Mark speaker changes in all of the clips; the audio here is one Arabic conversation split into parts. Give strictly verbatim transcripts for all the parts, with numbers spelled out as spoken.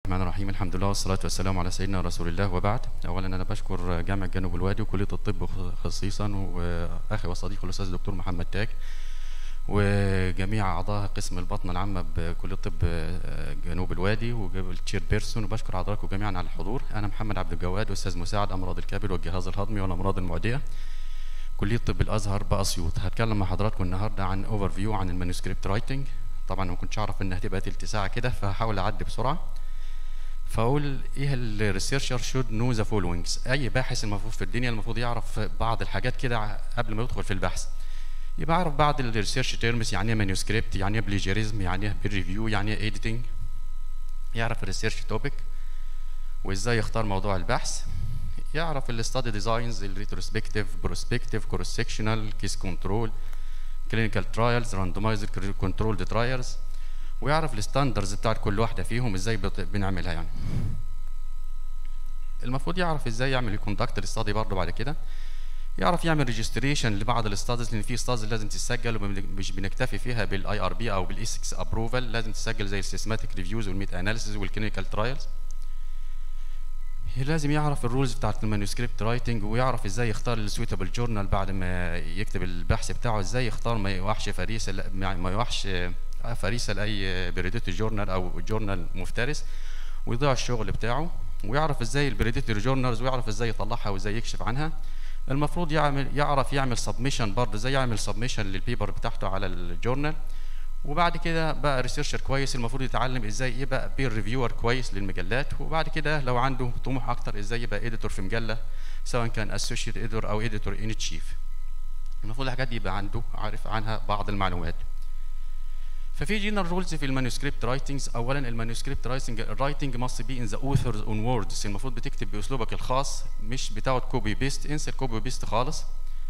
Speaker 1: الرحمن الرحيم. الحمد لله والصلاة والسلام على سيدنا رسول الله، وبعد. أولا أنا بشكر جامعة جنوب الوادي وكلية الطب خصيصا، وأخي وصديقي الأستاذ الدكتور محمد تاج، وجميع أعضاء قسم البطنة العامة بكلية الطب جنوب الوادي والتشير بيرسون، وبشكر حضراتكم جميعا على الحضور. أنا محمد عبد الجواد، أستاذ مساعد أمراض الكبد والجهاز الهضمي والأمراض المعدية، كلية طب الأزهر بأسيوط. هتكلم مع حضراتكم النهارده عن أوفر فيو عن المانuscript رايتنج. طبعا ما كنتش أعرف إنها هتبقى تلت ساعة كده، فهحاول أعدي بسرعة. فاقول ايه الريسيرشر شود نو ذا فولوينجز. اي باحث المفروض في الدنيا المفروض يعرف بعض الحاجات كده قبل ما يدخل في البحث. يبقى يعرف بعض الريسيرش تيرمز، يعني ايه مانuscript، يعني ايه بليجيريزم، يعني ايه بير ريفيو، يعني ايه ايديتنج. يعرف الريسيرش توبيك وازاي يختار موضوع البحث. يعرف الستادي ديزاينز، الريتروسبكتيف، بروسبكتيف، كروس سكشنال، كيس كنترول، كلينيكال ترايلز، راندومايزد كنترولد ترايلز. ويعرف الستاندرز بتاعت كل واحده فيهم ازاي بنعملها. يعني المفروض يعرف ازاي يعمل الكوندكت الاستادي برضه. بعد كده يعرف يعمل ريجستريشن لبعض الاستاديز، لان في استاديز لازم تسجل ومش بنكتفي فيها بالاي ار بي او بالايسكس ابروفال، لازم تسجل زي السيستماتيك ريفيوز والميت اناليسيز والكلينيكال ترايلز. لازم يعرف الرولز بتاعت المانuscript رايتنج، ويعرف ازاي يختار السويتابل جورنال بعد ما يكتب البحث بتاعه، ازاي يختار ما يوحش فريسه ما يوحش فريسه لاي بريديتور جورنال او جورنال مفترس ويضيع الشغل بتاعه. ويعرف ازاي البريديتور جورنالز، ويعرف ازاي يطلعها وازاي يكشف عنها. المفروض يعمل يعرف يعمل سبمشن برضه، ازاي يعمل سبمشن للبيبر بتاعته على الجورنال. وبعد كده بقى ريسيرشر كويس، المفروض يتعلم ازاي يبقى بير ريفيور كويس للمجلات. وبعد كده لو عنده طموح اكتر ازاي يبقى اديتور في مجله، سواء كان اسوشيت اديتور او اديتور ان تشيف. المفروض الحاجات دي يبقى عنده عارف عنها بعض المعلومات. ففي جنرال رولز في المانuscript رايتنجز. اولا المانuscript رايتنج رايتنج ماست بي ان ذا اوثرز اون ووردز. المفروض بتكتب باسلوبك الخاص، مش بتاخد كوبي بيست. انسى الكوبي بيست خالص.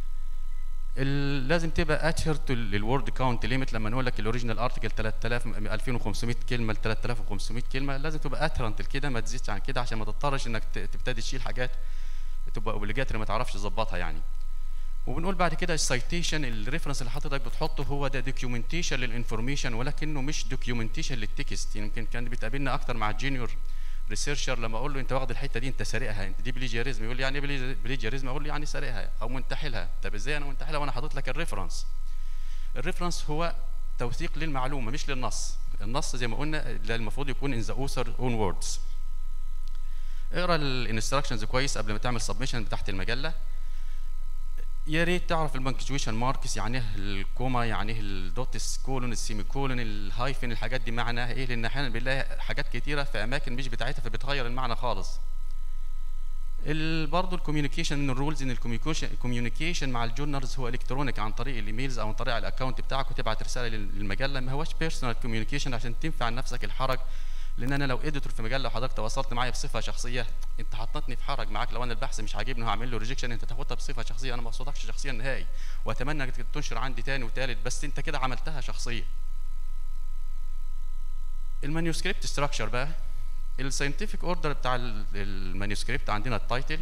Speaker 1: لازم تبقى اتشرت للورد كاونت ليميت. لما نقول لك الاوريجينال ارتكل ثلاثة آلاف ألفين وخمسمائة كلمه ل ثلاثة آلاف وخمسمائة كلمه، لازم تبقى اترنت كده، ما تزيدش عن كده، عشان ما تضطرش انك تبتدي تشيل حاجات تبقى اوبليجاتري ما تعرفش تظبطها يعني. وبنقول بعد كده السايتيشن، الريفرنس اللي حضرتك بتحطه هو ده دوكيومنتيشن للانفورميشن، ولكنه مش دوكيومنتيشن للتكست. يمكن كان بتقابلنا اكتر مع الجونيور ريسيرشر، لما اقول له انت واخد الحته دي انت سارقها، انت دي بليجيريزم، يقول لي يعني ايه بليجيريزم؟ اقول له يعني سارقها او منتحلها. طب ازاي انا منتحلها وانا حاطط لك الريفرنس؟ الريفرنس هو توثيق للمعلومه مش للنص. النص زي ما قلنا المفروض يكون ان ذا اوثر اون ووردز. اقرا الانستراكشنز كويس قبل ما تعمل سبمشن تحت المجله. يا ريت تعرف البنكتويشن ماركس، يعني ايه الكوما، يعني ايه الدوتس كولون، السيمي كولون، الهايفن، الحاجات دي معناها ايه؟ لان احيانا بنلاقي حاجات كتيره في اماكن مش بتاعتها فبتغير المعنى خالص. برضه الكوميونيكيشن من الرولز، ان الكوميونيكيشن الكوميونيكيشن مع الجورنالز هو الكترونيك عن طريق الايميلز او عن طريق الاكونت بتاعك، وتبعت رساله للمجله، ما هوش بيرسونال كوميونيكيشن عشان تنفع عن نفسك الحرج. لان انا لو اديتور في مجله وحضرتك تواصلت معايا بصفه شخصيه، انت حطيتني في حرج معاك. لو انا البحث مش عاجبني وهعمل له ريجكشن، انت تاخدها بصفه شخصيه، انا ما اقصدكش شخصيا نهائي، واتمنى انك تنشر عندي تاني وتالت، بس انت كده عملتها شخصيه. المانuscript ستراكشر بقى، الساينتفك اوردر بتاع المانuscript عندنا التايتل،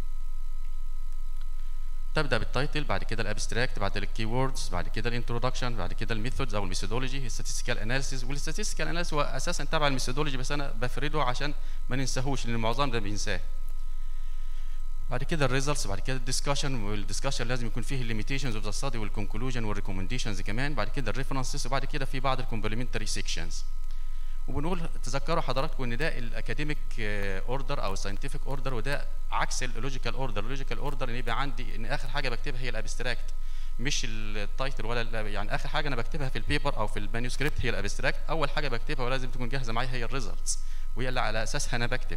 Speaker 1: تبدا بالتايتل، بعد كده الابستراكت، بعد كده الكي ووردز، بعد كده الانترودكشن، بعد كده الميثودز او الميثودولوجي، الستاتستيكال اناليسيز. والستاتستيكال اناليسيز هو اساسا تبع الميثودولوجي، بس انا بفرده عشان ما ننساهوش لان معظم ده بينساه. بعد كده الريزلتس، بعد كده الدسكشن، والدسكشن لازم يكون فيه الليميتيشنز اوف ذا ستادي والكونكلوجن والريكومنديشنز كمان. بعد كده الريفرنسز، وبعد كده في بعض الكومبلمنتري سيكشنز. وبنقول تذكروا حضراتكم ان ده الاكاديميك اوردر او الساينتفك اوردر، وده عكس اللوجيكال اوردر. اللوجيكال اوردر ان يبقى عندي ان اخر حاجه بكتبها هي الابستراكت مش التايتل، ولا يعني اخر حاجه انا بكتبها في البيبر او في المانuscript هي الابستراكت. اول حاجه بكتبها ولازم تكون جاهزه معايا هي الريزلتس، وهي اللي على اساسها انا بكتب.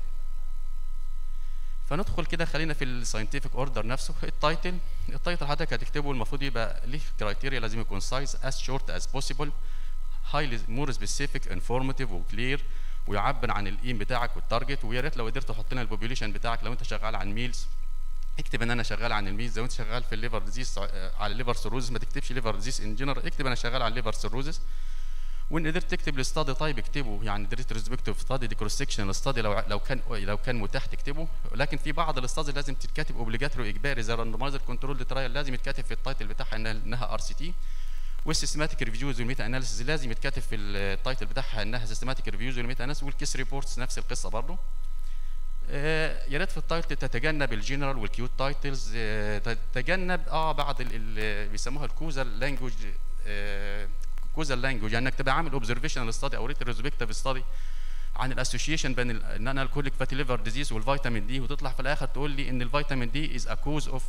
Speaker 1: فندخل كده، خلينا في الساينتفك اوردر نفسه. التايتل التايتل حضرتك هتكتبه المفروض يبقى ليه كرايتيريا، لازم يكون سايز as short as possible، highly more specific informative وكلير، ويعبر عن الايم بتاعك والتارجت. ويا ريت لو قدرت تحط لنا البوبيوليشن بتاعك. لو انت شغال عن ميلز اكتب ان انا شغال عن الميلز. لو انت شغال في الليفر ديزيز على الليفر سيروزس ما تكتبش ليفر ديزيز ان جنرال، اكتب انا شغال على الليفر سيروزس. وان قدرت تكتب الاستادي تايب اكتبه، يعني ريتروسبكتيف ستادي، دي كروس سكشن ستادي لو لو كان لو كان متاح تكتبه. لكن في بعض الاستادي لازم تتكتب اوبليجاتوري اجباري زي الراندومايزر كنترول ترايل، لازم يتكتب في التايتل بتاعها انها ار سي تي. والسيستماتيك ريفيوز والميتا اناليسيز لازم يتكتب في التايتل بتاعها انها سيستماتيك ريفيوز والميتا اناليسيز، والكيس ريبورتس نفس القصه برضه. آه يا ريت في التايتل تتجنب الجنرال والكيوت تايتلز، آه تتجنب اه بعض اللي بيسموها الكوزال لانجوج، آه كوزال لانجوج، يعني انك تبقى عامل اوبزرفيشنال ستادي او ريتروسبكتيف ستادي عن الاسوشيشن بين النون الكوليك فاتي ليفر ديزيز والفيتامين دي، وتطلع في الاخر تقول لي ان الفيتامين دي از ا كوز اوف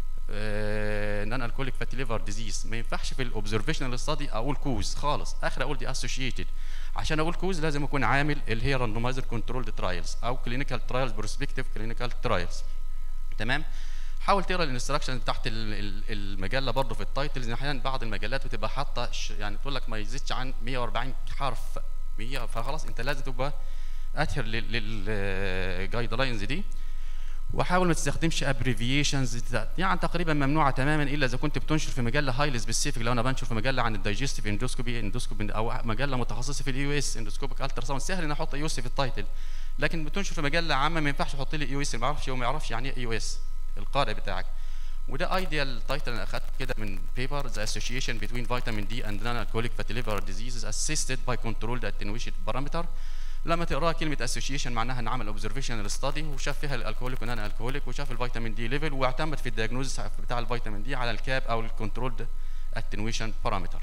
Speaker 1: نون الكوليك فاتي ليفر ديزيز. ما ينفعش في الاوبزرفيشنال ستادي اقول كوز خالص، اخر اقول دي اسوشيتد. عشان اقول كوز لازم اكون عامل اللي هي راندومايزر كنترولد ترايلز او كلينيكال ترايلز بروسبكتيف كلينيكال ترايلز. تمام. حاول تقرا الانستراكشنز تحت المجله برضه في التايتلز. احيانا بعض المجلات بتبقى حاطه يعني تقول لك ما يزيدش عن مية وأربعين حرف مية، فخلاص انت لازم تبقى ادهر للجايد لاينز دي. وحاول ما تستخدمش ابريفيشنز، يعني تقريبا ممنوعه تماما الا اذا كنت بتنشر في مجله هايلي سبيسيفيك. لو انا بنشر في مجله عن الدايجستيف اندوسكوبي اندوسكوبي او مجله متخصصه في الاي اس اندوسكوبيك الترا ساوند، سهل ان احط اي اس في التايتل. لكن بتنشر في مجله عامه ما ينفعش تحط لي اي اس، ما يعرفش وما يعرفش يعني ايه اي اس القارئ بتاعك. وده ايديال تايتل انا اخدته كده من بيبر ذا اسوشيشن بين فيتامين دي اند نون الكوليك فاتي ليفر ديزيزز اسيستد باي كنترولد اتنويشن بارامتر. لما تقراها كلمه اسوشيشن معناها ان عمل اوبزرفيشنال ستادي وشاف فيها الالكوليك ونان الكوليك وشاف الفيتامين دي ليفل، واعتمد في الدياجنوزس بتاع الفيتامين دي على الكاب او الكنترولد اتنويشن بارامتر.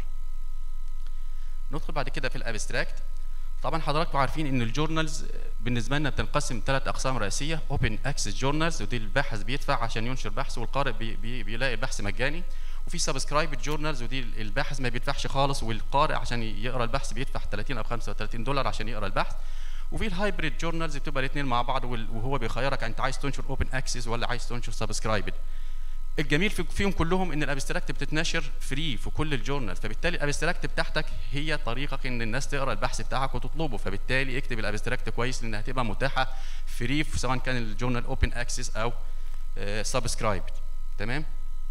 Speaker 1: ندخل بعد كده في الابستراكت. طبعا حضراتكم عارفين ان الجورنالز بالنسبه لنا بتنقسم ثلاث اقسام رئيسيه: اوبن اكسس جورنالز ودي الباحث بيدفع عشان ينشر بحث والقارئ بي بي بيلاقي البحث مجاني، وفي سبسكرايب جورنالز ودي الباحث ما بيدفعش خالص والقارئ عشان يقرا البحث بيدفع ثلاثين او خمسة وثلاثين دولار عشان يقرا البحث. وفي الهايبريد جورنالز بتبقى الاثنين مع بعض وهو بيخيرك انت عايز تنشر اوبن اكسس ولا عايز تنشر سبسكرايبد. الجميل فيهم كلهم ان الابستراكت بتتنشر فري في كل الجورنال، فبالتالي الابستراكت بتاعتك هي طريقك ان الناس تقرا البحث بتاعك وتطلبه، فبالتالي اكتب الابستراكت كويس لانها هتبقى متاحه فري سواء كان الجورنال اوبن اكسس او سبسكرايب. تمام.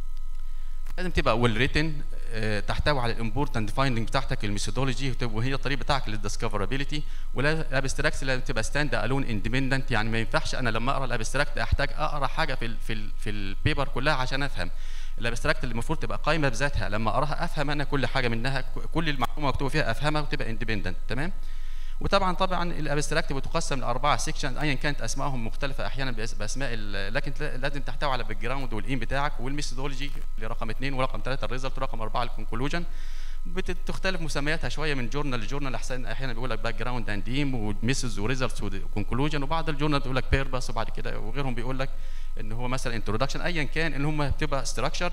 Speaker 1: لازم تبقى ويل ريتن، تحتوي على الامبورتنت فايندنج بتاعتك الميثودولوجي وهي الطريقه بتاعك للديسكفرابيلتي. والابستراكت لازم تبقى ستاند الون اندبندنت، يعني ما ينفعش انا لما اقرا الابستراكت احتاج اقرا حاجه في ال في ال في البيبر كلها عشان افهم. الابستراكت اللي المفروض تبقى قايمه بذاتها، لما اقراها افهم انا كل حاجه منها، كل المعلومه مكتوبه فيها افهمها وتبقى اندبندنت. تمام. وطبعا طبعا الابستراكت بتقسم لاربعه سيكشن ايا كانت اسمائهم مختلفه احيانا باسماء، لكن لازم تحتوي على الباك جراوند والايم بتاعك والميثودولوجي اللي رقم اثنين ورقم ثلاثه الريزلت ورقم اربعه الكونكلوجن. بتختلف مسمياتها شويه من جورنال لجورنال، احيانا بيقول لك باك جراوند اند ايم وميثودز وريزلتس وكونكلوجن، وبعض الجورنال بيقول لك بيربس وبعد كده وغيرهم بيقول لك ان هو مثلا انتروداكشن. ايا كان ان هم بتبقى ستراكشرد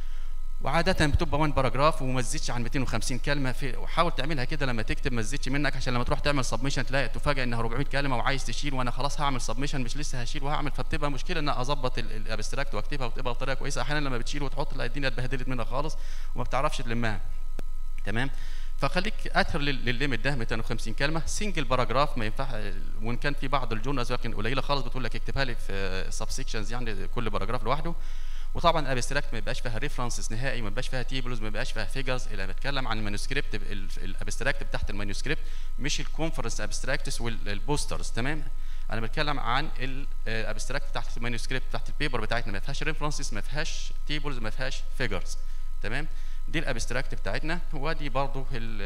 Speaker 1: وعاده بتبقى وان باراجراف وما تزيدش عن مئتين وخمسين كلمه في، وحاول تعملها كده لما تكتب ما تزيدش منك عشان لما تروح تعمل سبمشن تلاقي تفاجئ انها أربعمئة كلمه وعايز تشيل، وانا خلاص هعمل سبمشن مش لسه هشيل وهعمل، فبتبقى مشكله ان اظبط الابستراكت واكتبها وتبقى بطريقه كويسه. احيانا لما بتشيل وتحط تلاقي الدنيا اتبهدلت منها خالص وما بتعرفش تلمها. تمام. فخليك ادهر للليميت ده مئتين وخمسين كلمه سنجل باراجراف ما ينفع، وان كان في بعض الجورنالز لكن قليله خالص بتقول لك اكتبها لي في سب سيكشنز يعني كل باراجراف لوحده. وطبعا الابستراكت ما يبقاش فيها ريفرنسز نهائي، ما يبقاش فيها تيبلز، ما يبقاش فيها فيجرز. اللي بتكلم عن المانuscript الابستراكت بتاعت المانuscript مش الكونفرنس ابستراكتس والبوسترز. تمام. انا بتكلم عن الابستراكت بتاعت المانuscript بتاعت البيبر بتاعتنا ما فيهاش ريفرنسز، ما فيهاش تيبلز، ما فيهاش فيجرز. تمام. دي الابستراكت بتاعتنا. ودي برضو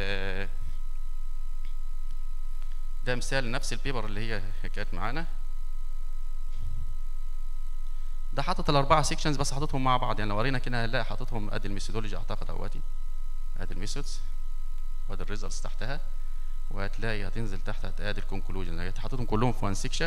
Speaker 1: ده مثال نفس البيبر اللي هي كانت معانا. ده حاطط الاربعه سيكشنز بس حاططهم مع بعض، يعني لو قرينا كده هنلاقي حاططهم ادي الميثودولوجي اعتقد اهوتي، ادي الميثودز وادي الريزلتس تحتها، وهتلاقي هتنزل تحت ادي الكونكلوجن، حاططهم كلهم في وان سيكشن.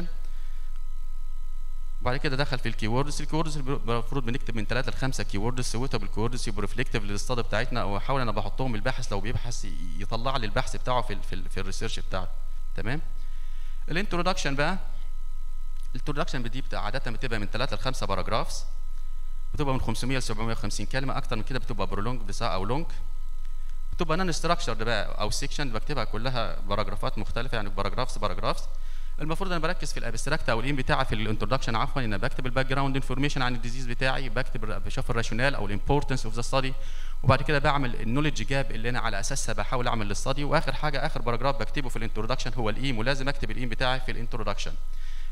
Speaker 1: وبعد كده دخل في الكيوردز. الكيوردز المفروض بنكتب من ثلاثه لخمسه كيوردز سويتابل كيوردز يبقوا ريفلكتيف للاستاد بتاعتنا، او احاول انا بحطهم الباحث لو بيبحث يطلع لي البحث بتاعه في ال في, ال في الريسيرش بتاعه. تمام. الانترودكشن بقى، الانترودكشن دي بتبقى عاده بتبقى من ثلاثه لخمسه باراجرافز، بتبقى من خمسمئة ل سبعمئة وخمسين كلمه، اكتر من كده بتبقى برولونج بساعه او لونج. بتبقى نون ستراكشرد بقى او سيكشن بكتبها كلها باراجرافات مختلفه، يعني باراجرافز باراجرافز. المفروض انا بركز في الابستراكت او الايم بتاعي في الانترودكشن عفوا، ان بكتب الباك جراوند انفورميشن عن الديزيز بتاعي، بكتب بشوف الراشونال او الامبورتنس اوف ذا ستادي، وبعد كده بعمل النولج جاب اللي انا على اساسها بحاول اعمل الاستادي، واخر حاجه اخر باراجراف بكتبه في الانترودكشن هو الايم، ولازم اكتب الايم بتاعي في الانترودكشن.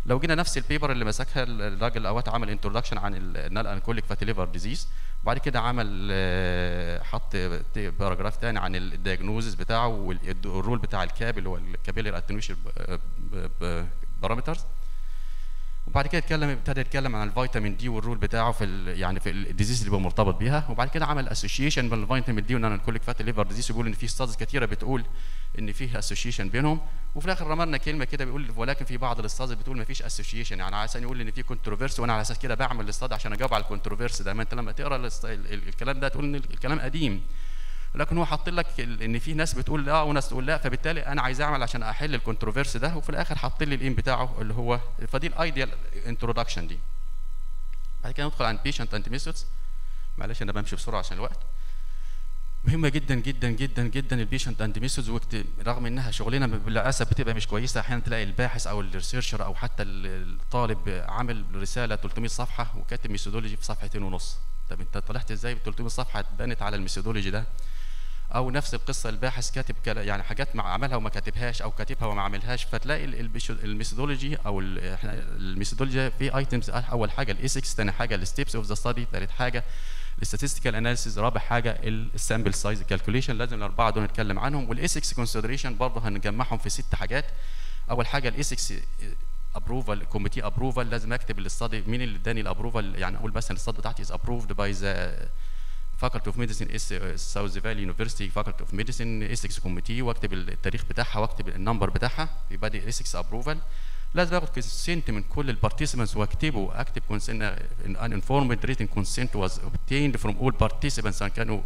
Speaker 1: لو جينا نفس البيبر اللي مسكها الراجل اوقات عمل انتروداكشن عن النال انكوليك فاتي ليفر ديزيز، وبعد كده عمل حط باراجراف ثاني عن الدياجنوزس بتاعه والرول بتاع الكاب اللي هو الكابيلر اتنويشن بارامترز، وبعد كده اتكلم ابتدى يتكلم عن الفيتامين دي والرول بتاعه في ال يعني في الديزيز اللي بيبقى مرتبط بيها، وبعد كده عمل اسوشيشن بين الفيتامين دي والنانكوليك فاتي ليفر ديزيز، وبيقول ان في ستادز كثيره بتقول ان فيه اسوشيشن بينهم، وفي الاخر رمرنا كلمه كده بيقول ولكن في بعض الاستاذ بتقول ما فيش اسوشيشن، يعني على اساس يقول ان في كونتروفيرسي، وانا على اساس كده بعمل الاستاذ عشان اجاوب على الكونتروفيرسي ده. ما انت لما تقرا الكلام ده تقول ان الكلام قديم، لكن هو حاط لك ان في ناس بتقول لا وناس تقول لا، فبالتالي انا عايز اعمل عشان احل الكونتروفيرسي ده، وفي الاخر حاط لي الام بتاعه اللي هو، فدي الايديال انتروداكشن دي. بعد كده ندخل عن بيشنت اند ميثودز. معلش انا بمشي بسرعه عشان الوقت. مهمه جدا جدا جدا جدا البيشنت اند ميثودز، رغم انها شغلنا للاسف بتبقى مش كويسه، احيانا تلاقي الباحث او الريسيرشر او حتى الطالب عامل رساله ثلاثمية صفحه وكاتب ميثودولوجي في صفحتين ونص. طب انت طلعت ازاي ب ثلاثمية صفحه اتبنت على الميثودولوجي ده؟ او نفس القصه الباحث كاتب يعني حاجات مع عملها وما كاتبهاش، او كاتبها وما عملهاش، فتلاقي الميثودولوجي او الميثودولوجي في ايتمز، اول حاجه الايثكس، ثاني حاجه الستيبس اوف ذا ستادي، ثالث حاجه الستاتستيكال اناليسيز، رابع حاجه السامبل سايز كالكوليشن. لازم الاربعه دول نتكلم عنهم. والايثكس كونسيدريشن برضه هنجمعهم في ست حاجات. اول حاجه الايثكس ابروفال، كوميتي ابروفال، لازم اكتب الاستادي مين اللي اداني الابروفال، يعني اقول مثلا الاستادي بتاعتي از ابروفد باي ذا Faculty of Medicine South Valley University Faculty of Medicine Ethics Committee، واكتب التاريخ بتاعها واكتب النمبر بتاعها، يبقى دي Ethics Approval. لازم اخد consent من كل البارتيسيبنتس واكتبه، اكتب consent an informed written consent was obtained from all participants، سواء كانوا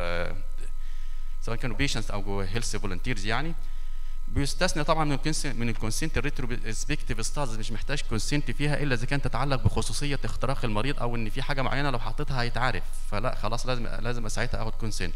Speaker 1: سواء كانوا patients او health volunteers يعني. بيستثنى طبعا من الكونسنت من الكونسنت الريتروسبكتيف ستادز، مش محتاج كونسنت فيها الا اذا كانت تتعلق بخصوصيه اختراق المريض، او ان في حاجه معينه لو حطيتها هيتعرف، فلا خلاص لازم لازم ساعتها اخد كونسنت.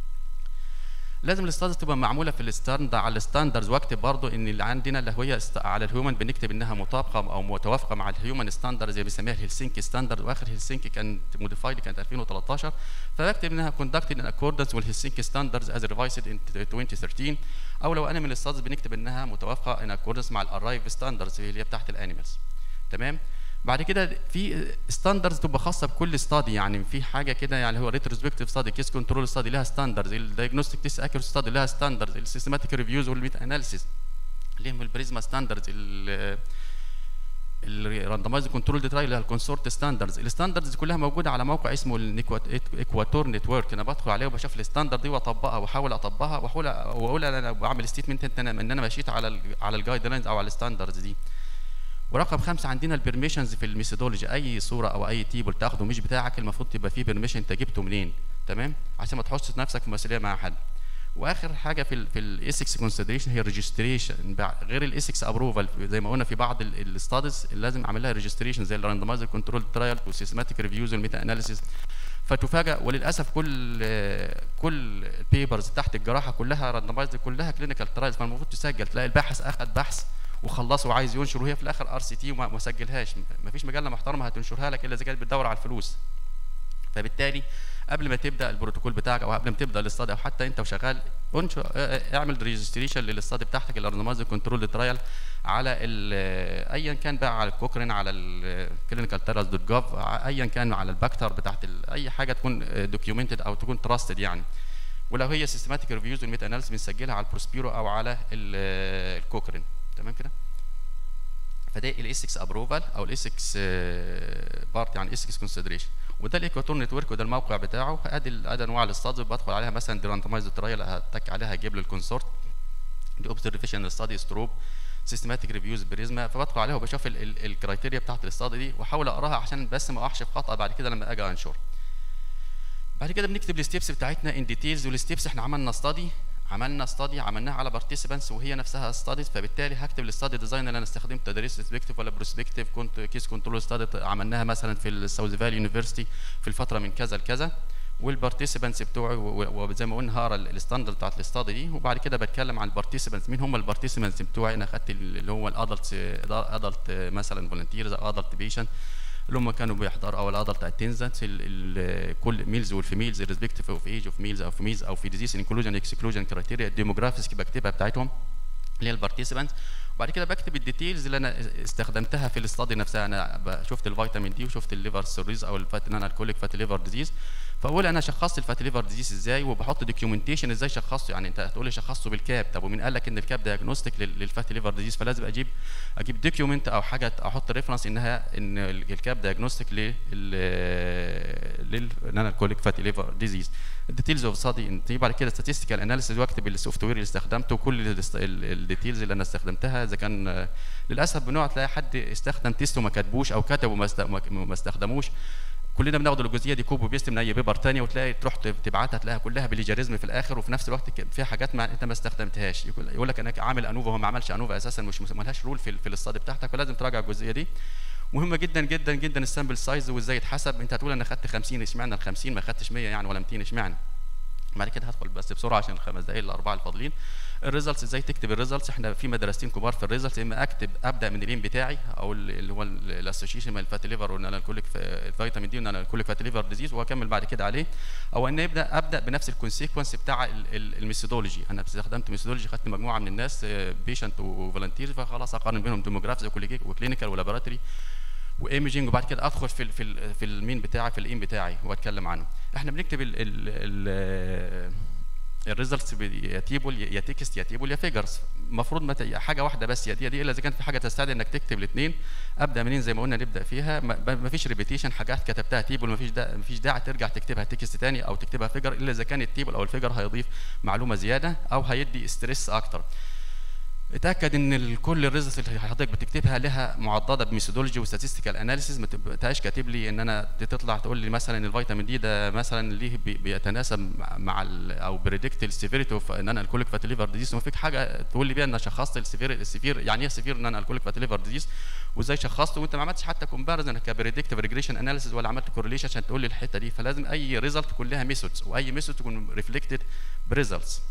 Speaker 1: لازم الاستادز تبقى معموله في الستاندرد على الستاندرز، واكتب برضه ان اللي عندنا اللي هي على الهيومن بنكتب انها مطابقه او متوافقه مع الهيومن ستاندرد زي بيسميها الهلسنكي ستاندرد، واخر هلسنكي كانت موديفايد كانت ألفين وثلاثة عشر، فبكتب انها كوندكتد ان اكوردنس والهلسنكي ستاندردز از ريفايسد ان ألفين وثلاثة عشر، او لو انا من الاستادز بنكتب انها متوافقه ان اكوردنس مع الارايف ستاندردز اللي هي بتاعت الانيمالز. تمام. بعد كده في ستاندردز تبقى خاصه بكل ستادي، يعني في حاجه كده يعني هو ريتروسبكتيف ستادي، كيس كنترول ستادي لها ستاندردز، الدايجنوستيك تيست اكيورسي ستادي لها ستاندردز، السيستماتيك ريفيوز والميتا اناليسيس ليهم البريزما ستاندردز، الراندمايز كنترول ترايل لها الكونسورت ستاندردز. الستاندردز كلها موجوده على موقع اسمه الايكواتور نتورك، انا بدخل عليه وبشوف الستاندرد دي واطبقها واحاول اطبقها واحاول واقول انا بعمل ستيتمنت ان انا ان انا مشيت على على الجايد لاينز او على الستاندردز دي. ورقم خمسه عندنا البرميشنز في الميثودولوجي، اي صوره او اي تيبل تاخده مش بتاعك المفروض تبقى فيه برميشن انت جبته منين، تمام، عشان ما تحطش نفسك في مسؤوليه مع حد. واخر حاجه في ال في الايثكس كونسيدريشن هي الريجستريشن، غير الايثكس ابروفال زي ما قلنا في بعض الستاديز لازم اعمل لها ريجستريشن زي الراندمايزر كنترول ترايل والسيستماتيك ريفيوز والميتا اناليسيس. فتفاجئ وللاسف كل كل البيبرز تحت الجراحه كلها راندمايزر كلها كلينيكال ترايلز، فالمفروض تسجل. تلاقي الباحث اخذ بحث وخلصه وعايز ينشر وهي في الاخر ار سي تي وما سجلهاش، ما فيش مجله محترمه هتنشرها لك الا اذا كانت بتدور على الفلوس. فبالتالي قبل ما تبدا البروتوكول بتاعك او قبل ما تبدا الاستادي او حتى انت وشغال انشر اعمل ريجستريشن للاستادي بتاعتك الراندمايزر كنترول ترايل على ايا كان بقى، على الكوكرين، على الكلينيكال ترايلز دوت جوف، ايا كان على الباكتر بتاعت اي حاجه تكون دوكيومنتد او تكون تراستد يعني. ولو هي سيستماتيك ريفيوز والميتا اناليسيس بنسجلها على البروسبيرو او على الكوكرين. تمام كده. فده الايثكس ابروفال او الايثكس بارت يعني ايثكس كونسيدريشن. وده الايكواتور نتورك وده الموقع بتاعه. ادي ادي انواع الاستادز بدخل عليها مثلا دي راندمايزد ترايل هتك عليها هجيب لي الكونسورت، دي اوبزرفيشن ستادي ستروب، سيستماتيك ريفيوز بريزما، فبدخل عليها وبشوف الكرايتيريا بتاعت الاستادي دي واحاول اقراها عشان بس ما اقعش في خطا بعد كده لما اجي انشر. بعد كده بنكتب الستيبس بتاعتنا ان ديتيلز، والستيبس احنا عملنا استادي عملنا استادي عملناها على بارتيسيبانتس وهي نفسها ستاديز، فبالتالي هكتب الستادي ديزاين اللي انا استخدمت تدريس ريسبكتيف ولا بروسبكتيف، كنت كيس كنترول ستادي عملناها مثلا في الساوث فالي يونيفرستي في الفتره من كذا لكذا، والبارتيسيبانتس بتوعي وزي ما قلنا هقرا الستاندرد بتاعت الاستادي دي، وبعد كده بتكلم عن البارتيسيبانتس مين هم البارتيسيبانتس بتوعي. انا اخدت اللي هو الادلت ادلت مثلا فولنتيرز ادلت بيشنت اللي هم كانوا بيحضروا او الادلت اتندنس كل ميلز والفيميلز ريسبكتيف اوف ايج اوف ميلز او فيميلز او في ديزيز انكلوجن اكسكلوجن كرايتيريا، الديموغرافيكس بكتبها بتاعتهم اللي هي البارتيسيبانت. بعد كده بكتب الديتيلز اللي انا استخدمتها في الاستادي نفسها. انا شفت الفيتامين دي وشفت الليفر سيروز او الفات نان الكوليك فاتي ليفر ديزيز، فاقول انا شخصت الفاتي ليفر ديزيز ازاي، وبحط دوكيومنتيشن ازاي شخصته. يعني انت هتقول لي شخصته بالكاب، طب ومين قال لك ان الكاب دايجنوستيك للفاتي ليفر ديزيز؟ فلازم اجيب اجيب دوكيومنت او حاجه احط ريفرنس انها ان الكاب دايجنوستيك لل للنان الكوليك فاتي ليفر ديزيز. الديتيلز اوف ستادي، بعد كده statistical اناليسيز، واكتب السوفت وير اللي استخدمته وكل الديتيلز اللي انا استخدمتها. اذا كان للاسف بنقعد تلاقي حد استخدم تيست وما كتبوش او كتب وما استخدموش، كلنا بناخد الجزئيه دي كوب وبيست من اي بيبر ثانيه، وتلاقي تروح تبعتها تلاقيها كلها بليجاريزم في الاخر، وفي نفس الوقت فيها حاجات ما انت ما استخدمتهاش. يقول لك انا عامل انوفا وهو ما عملش انوفا اساسا، مش مالهاش رول في, في الاستادي بتاعتك، فلازم تراجع الجزئيه دي. مهمه جدا جدا جدا السامبل سايز وازاي يتحسب. انت هتقول انا خدت خمسين، اشمعنى ال خمسين ما خدتش مية يعني ولا مئتين اشمعنى؟ بعد كده هدخل بس بسرعه عشان الخمس دقائق الاربعه الفاضلين. الريزلتس، ازاي تكتب الريزلتس؟ احنا في مدرستين كبار في الريزلتس، اما اكتب ابدا من الام بتاعي او اللي هو الاسوشيشن بين الفاتي ليفر والنانالكوليك الفيتامين دي والنانالكوليك فاتي ليفر ديزيز، واكمل بعد كده عليه، او ان ابدا ابدا بنفس الكونسيكونس بتاع الميثودولوجي. انا استخدمت ميثودولوجي، خدت مجموعه من الناس بيشنت وفولنتيرز، فخلاص اقارن بينهم ديموغرافز وكلينيكال ولابوراتوري وايمجنج، وبعد كده ادخل في ال في ال في المين بتاعي في الايم بتاعي واتكلم عنه. احنا بنكتب ال ال الريزلتس يا تيبل يا تكست يا تيبل يا فيجرز، المفروض حاجه واحده بس يا دي يا دي، الا اذا كان في حاجه تستدعي انك تكتب الاثنين. ابدا منين؟ زي ما قلنا نبدا فيها، ما فيش ريبيتيشن، حاجات كتبتها تيبل ما فيش دا ما فيش داعي ترجع تكتبها تكست ثاني او تكتبها فيجر، الا اذا كان التيبل او الفيجر هيضيف معلومه زياده او هيدي ستريس اكتر. اتاكد ان كل الريزلتس اللي حضرتك بتكتبها لها معضده بميثودولوجي وستاتستيكال اناليسيز، ما تبقاش كاتب لي ان انا تطلع تقول لي مثلا الفيتامين دي ده مثلا ليه بيتناسب مع او بريدكت السيفيريتي اوف ان انا الكوليك فاتي ليفر ديزيز، وما فيك حاجه تقول لي بيها ان شخصت السيفير السيفير يعني ايه سيفير ان انا الكوليك فاتي ليفر ديزيز وازاي شخصته، وانت ما عملتش حتى كومباريزن كبريدكتيف ريجريشن اناليسيز ولا عملت كورليشن عشان تقول لي الحته دي. فلازم اي ريزلت تكون لها ميثودز، واي ميثود تكون ريفلكتد بريزلتس.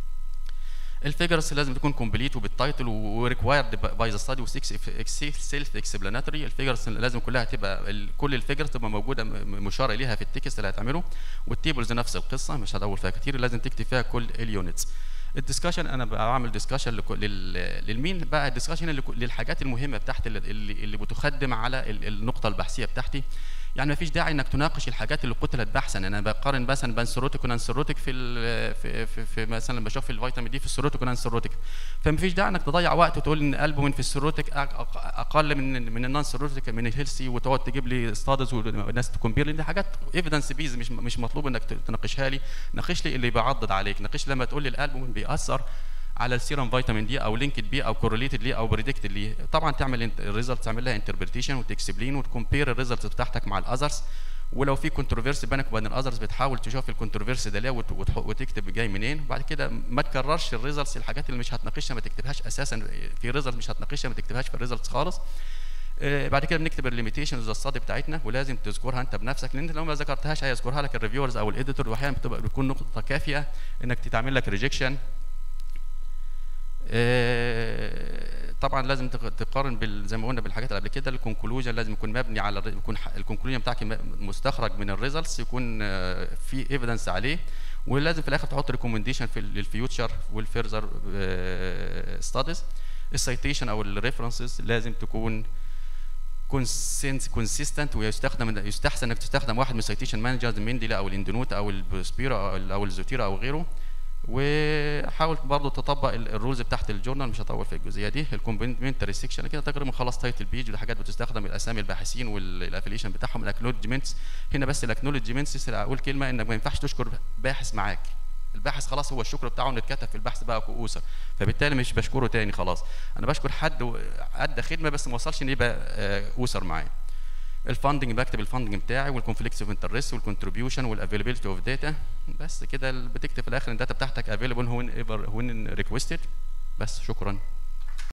Speaker 1: الفيجرز لازم تكون كومبليت وبالتايتل وريكوايرد باي ذا ستادي وسيلف اكسبلاناتوري. الفيجرز لازم كلها تبقى كل الفيجرز تبقى موجوده مشار اليها في التكست اللي هتعمله، والتيبلز نفس القصه مش هدور فيها كتير، لازم تكتب فيها كل اليونتس. الدسكشن انا بعمل ديسكشن للمين بقى؟ الدسكشن للحاجات المهمه بتاعت اللي, اللي بتخدم على النقطه البحثيه بتاعتي. يعني ما فيش داعي انك تناقش الحاجات اللي قتلت بحثا. انا بقارن مثلا بين سيروتيك ونانسيروتيك في في, في, في مثلا بشوف الفيتامين دي في السيروتيك ونانسيروتيك، فما فيش داعي انك تضيع وقت وتقول ان البومين في السيروتيك اقل من من النانسيروتيك من الهيلثي، وتقعد تجيب لي ستادز والناس تكمبير لي. دي حاجات ايفيدنس بيز، مش مش مطلوب انك تناقشها لي. ناقش لي اللي بيعضد عليك، ناقش لما تقول لي الالبومين بيأثر على السيرم فيتامين دي او لينكد بيه او كورليتد ليه او بريدكتد ليه. طبعا تعمل الريزلت، تعمل لها انتربريتيشن وتكسبلين وتكمبير الريزلت بتاعتك مع الاذرز، ولو في كونتروفيرسي بينك وبين الاذرز بتحاول تشوف الكونتروفيرسي ده ليه وتكتب جاي منين. وبعد كده ما تكررش الريزلتس، الحاجات اللي مش هتناقشها ما تكتبهاش اساسا في ريزلت مش هتناقشها ما تكتبهاش في الريزلتس خالص. آه بعد كده بنكتب الليميتيشنز الصادي بتاعتنا، ولازم تذكرها انت بنفسك، لان لو ما ذكرتهاش هيذكرها لك الريفيورز او الاديتور، واحيانا بتبقى بتكون نقطه كافيه انك تعمل لك ريجكشن. آه طبعا لازم تقارن بال زي ما قلنا بالحاجات اللي قبل كده. الكونكلوجن لازم يكون مبني على يكون الكونكلوجن بتاعك مستخرج من الريزلتس، يكون آه في ايفيدنس عليه، ولازم في الاخر تحط ريكومنديشن في للفيوتشر والفيرذر ستاديز. السيتيشن او الريفرنسز لازم تكون كونسيستنت، ويستخدم يستحسن انك تستخدم واحد من السيتيشن مانجرز، منديلا او الاندنوت او البروسبيرا او الزوتيرا او غيره. وحاول برضه تطبق الرولز بتاعت الجورنال، مش هطول في الجزئيه دي. الكومبلمنتري سيكشن كده تقريبا خلاص تايتل بيج، ودي حاجات بتستخدم الاسامي الباحثين والافيليشن بتاعهم. الاكنولجمنتس هنا بس الاكنولجمنتس اقول كلمه انك ما ينفعش تشكر باحث معاك، الباحث خلاص هو الشكر بتاعه انه اتكتب في البحث بقى كؤوسر، فبالتالي مش بشكره تاني خلاص. انا بشكر حد ادى خدمه بس ما وصلش ان يبقى اسر معايا. الفاندنج بكتب الفاندنج بتاعي والكونفليكتس اوف انترست والكونتريبيوشن والافيلابيلتي اوف داتا. بس كده بتكتب في الاخر الداتا بتاعتك افيلبل وين ايفر وين ريكويستد. بس شكرا.